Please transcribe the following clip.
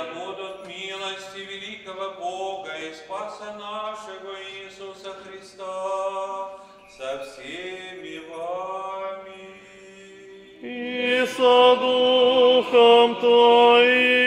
будут милости великого Бога и Спаса нашего Иисуса Христа со всеми вами. И со Духом Твоим.